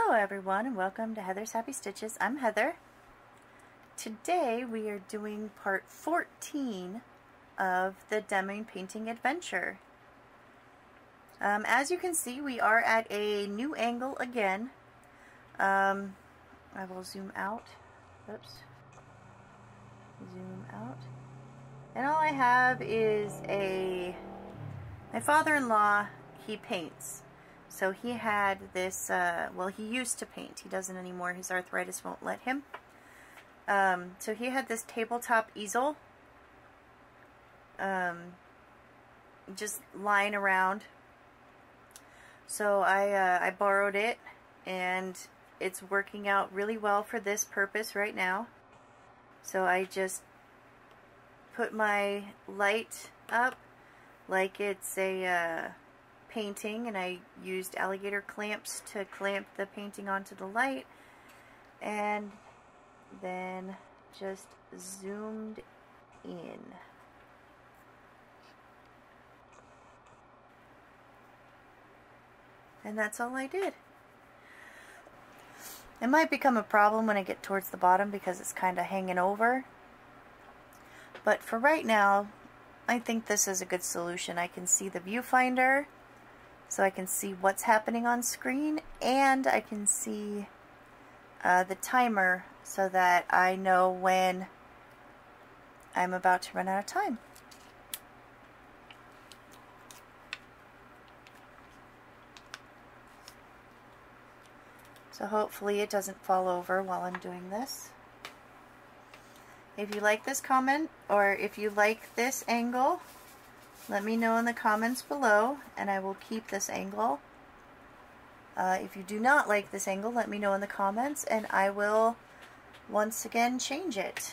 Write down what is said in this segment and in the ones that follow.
Hello everyone and welcome to Heather's Happy Stitches. I'm Heather. Today we are doing part 14 of the Demi painting adventure. As you can see, we are at a new angle again. I will zoom out. Oops. Zoom out. And all I have is my father-in-law, he paints. So he had this, well, he used to paint. He doesn't anymore. His arthritis won't let him. So he had this tabletop easel just lying around. So I borrowed it, and it's working out really well for this purpose right now. So I just put my light up like it's a painting, and I used alligator clamps to clamp the painting onto the light, and then just zoomed in. And that's all I did. It might become a problem when I get towards the bottom because it's kind of hanging over, but for right now I think this is a good solution. I can see the viewfinder, so I can see what's happening on screen, and I can see the timer so that I know when I'm about to run out of time. So hopefully it doesn't fall over while I'm doing this. If you like this comment, or if you like this angle, let me know in the comments below, and I will keep this angle. If you do not like this angle, let me know in the comments, and I will once again change it.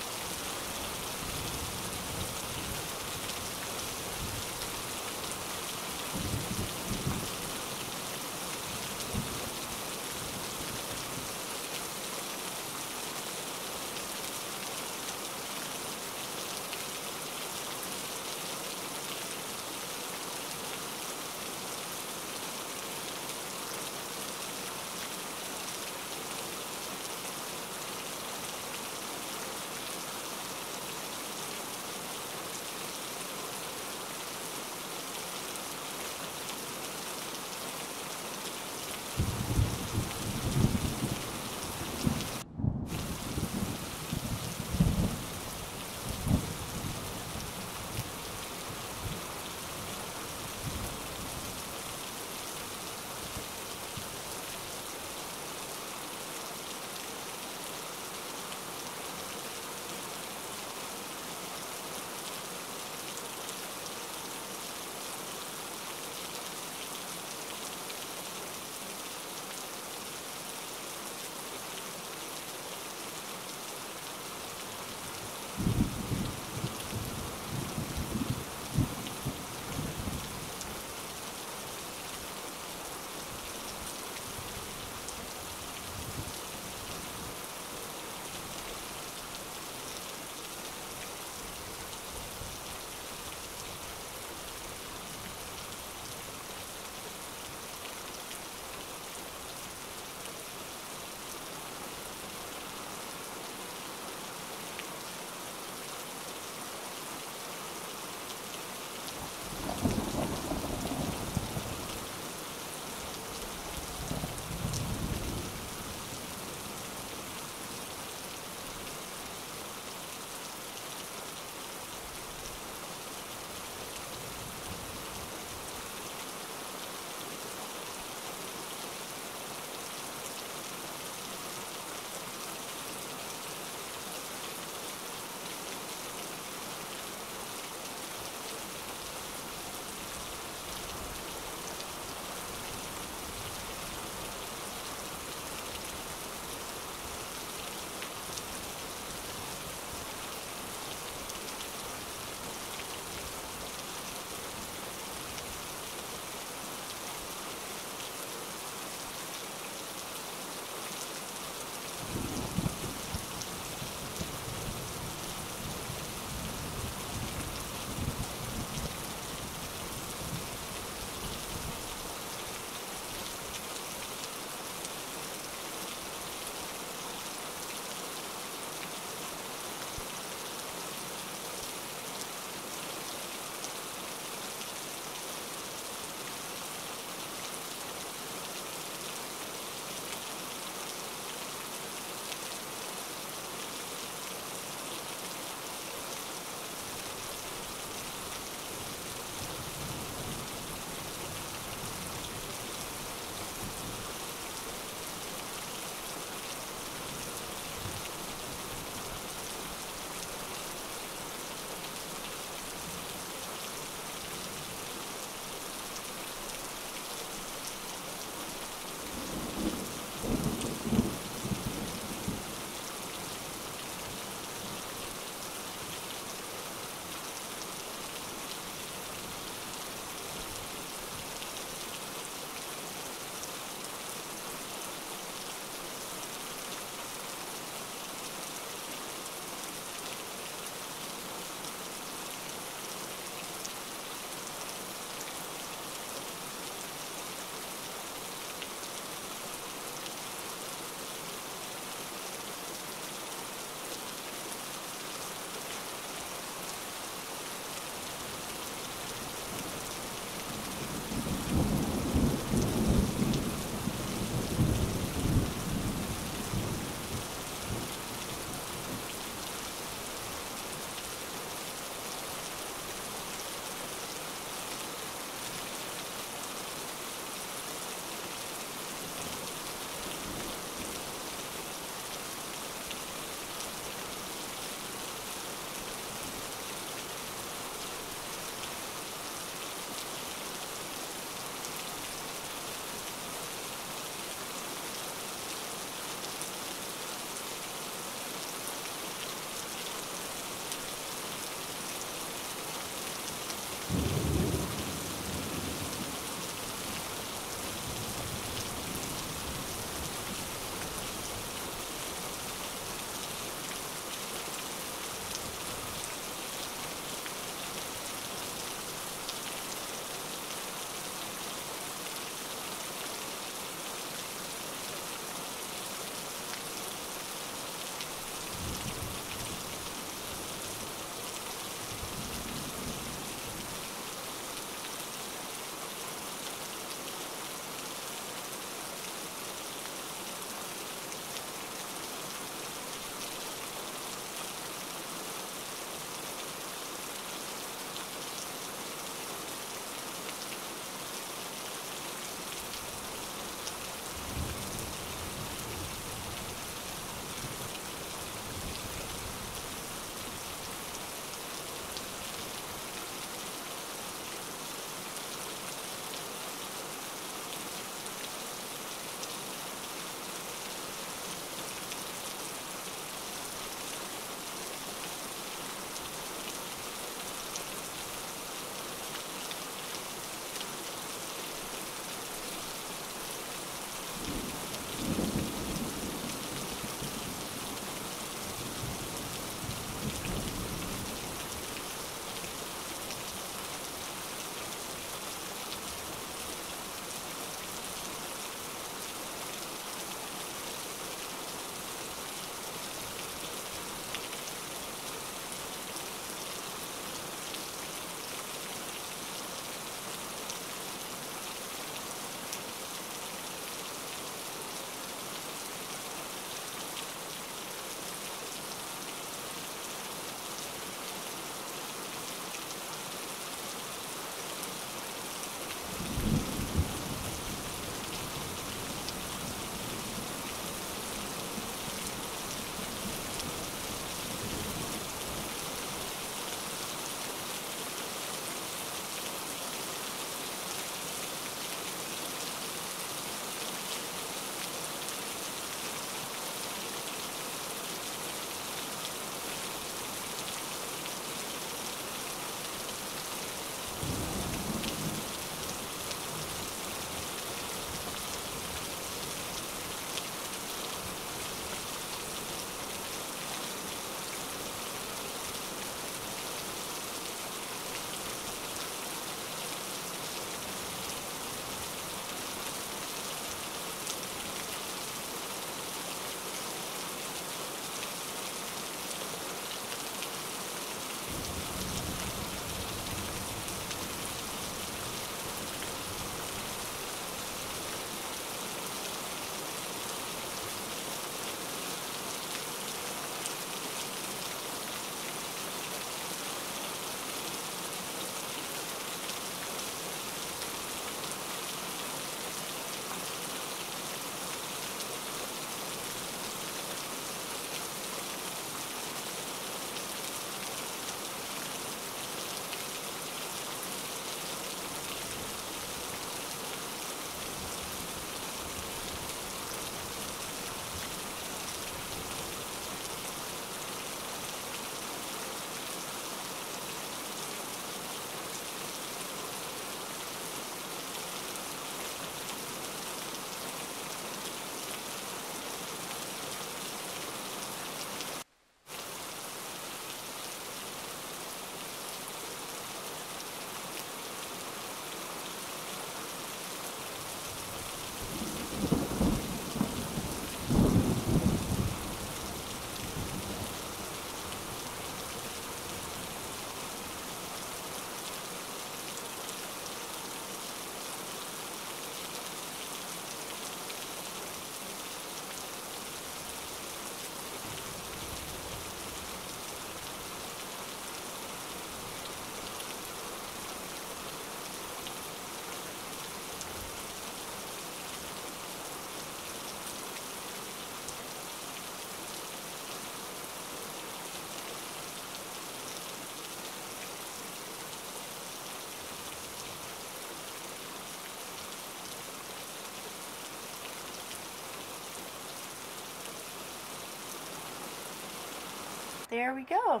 there we go.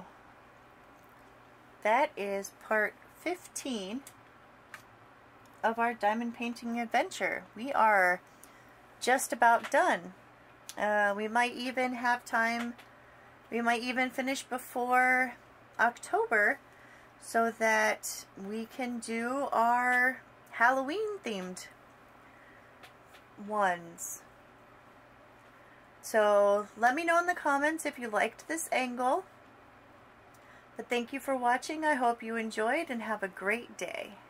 That is part 15 of our diamond painting adventure. We are just about done. We might even have time, we might even finish before October so that we can do our Halloween themed ones. So let me know in the comments if you liked this angle. But thank you for watching. I hope you enjoyed and have a great day.